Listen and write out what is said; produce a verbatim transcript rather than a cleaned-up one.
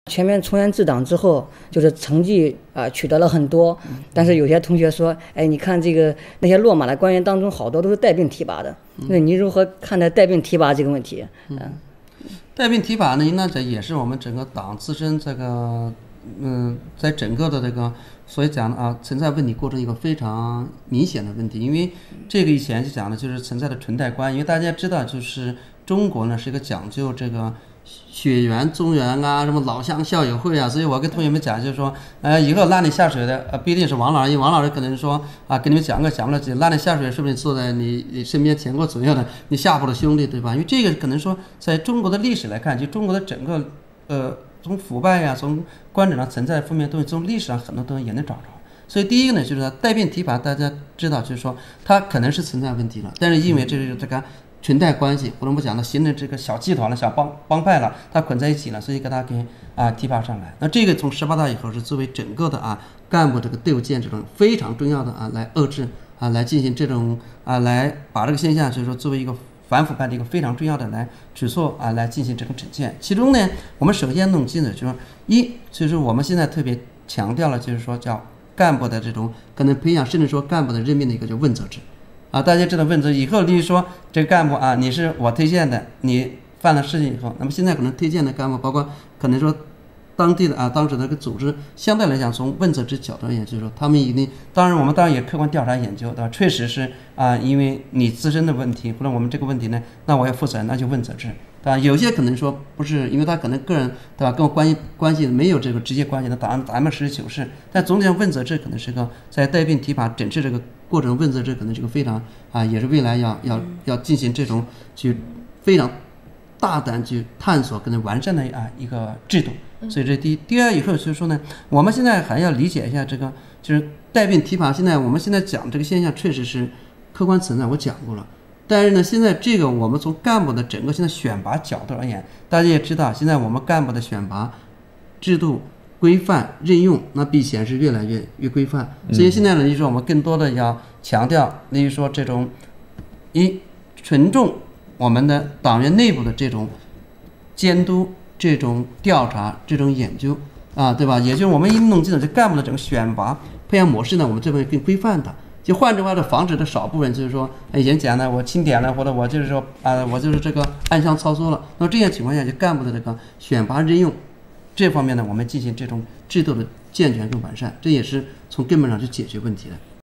全面从严治党之后，就是成绩啊、呃、取得了很多，但是有些同学说，哎，你看这个那些落马的官员当中，好多都是带病提拔的。那你如何看待带病提拔这个问题？嗯，呃、 带病提拔呢，那这也是我们整个党自身这个，嗯，在整个的这个所以讲的啊，存在问题过程一个非常明显的问题，因为这个以前就讲的就是存在的裙带关系，因为大家知道，就是中国呢是一个讲究这个。血缘、宗源啊，什么老乡校友会啊，所以我跟同学们讲，就是说，呃，以后拉你下水的，呃，不一定是王老师，因为王老师可能说啊，跟你们讲个讲不了几，拉你下水，是不是坐在你你身边前后左右的你下铺的兄弟，对吧？因为这个可能说，在中国的历史来看，就中国的整个，呃，从腐败呀、啊，从官场上存在的负面东西，从历史上很多东西也能找着。所以第一个呢，就是说带病提拔，大家知道，就是说它可能是存在问题了，但是因为这是这个。裙带关系，或者我们讲的形成这个小集团了、小帮帮派了，它捆在一起了，所以给它给啊提拔上来。那这个从十八大以后是作为整个的啊干部这个队伍建设中非常重要的啊来遏制啊来进行这种啊来把这个现象就是说作为一个反腐败的一个非常重要的来举措啊来进行这个整建。其中呢，我们首先弄清楚就是说一就是我们现在特别强调了就是说叫干部的这种可能培养，甚至说干部的任命的一个叫问责制。啊，大家知道问责以后，例如说这个干部啊，你是我推荐的，你犯了事情以后，那么现在可能推荐的干部，包括可能说当地的啊，当时的个组织，相对来讲，从问责制角度而言，就是说他们一定，当然我们当然也客观调查研究，对吧？确实是啊，因为你自身的问题或者我们这个问题呢，那我要负责任，那就问责制，对吧？有些可能说不是，因为他可能个人对吧，跟我关系关系没有这个直接关系的，咱咱们实事求是，但总体上问责制可能是个在带病提拔整治这个。过程问责制可能这个非常啊，也是未来要要要进行这种去非常大胆去探索跟完善的啊一个制度。所以这第一，第二以后就是说呢，我们现在还要理解一下这个就是带病提拔。现在我们现在讲这个现象确实是客观存在，我讲过了。但是呢，现在这个我们从干部的整个现在选拔角度而言，大家也知道，现在我们干部的选拔制度。规范任用，那比以前是越来越越规范。所以现在呢，就是说我们更多的要强调，例如说这种一群众我们的党员内部的这种监督、这种调查、这种研究啊，对吧？也就是我们一弄这种这干部的整个选拔培养模式呢，我们这边更规范的。就换句话说，防止的少部分就是说，以前讲的我钦点了，或者我就是说啊、呃，我就是这个暗箱操作了。那么这样情况下，就干部的这个选拔任用。这方面呢，我们进行这种制度的健全跟完善，这也是从根本上去解决问题的。